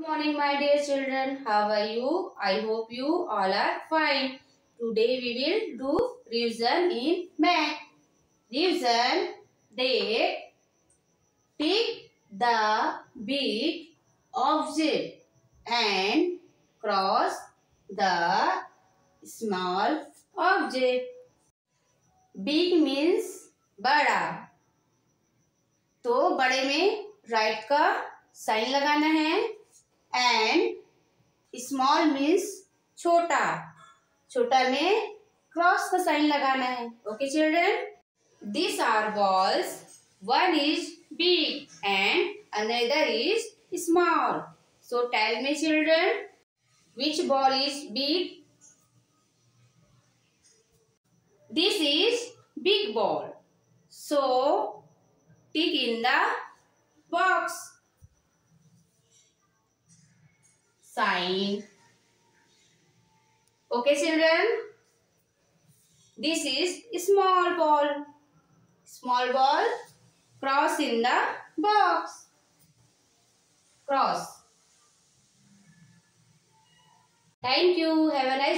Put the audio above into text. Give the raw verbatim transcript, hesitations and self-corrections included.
Good morning, my dear children. How are you? I hope you all are fine. Today we will do revision in math. Revision date. Take the big object and cross the small object. Big means बड़ा, तो बड़े में right का sign लगाना है and small means छोटा, छोटा में क्रॉस का साइन लगाना है. Okay children, this are balls. One is big and another is small. So tell me children, which ball is big? This is big ball. So tick in the box. Sign. Okay children. This is small ball. Small ball. Cross in the box. Cross. Thank you. Have a nice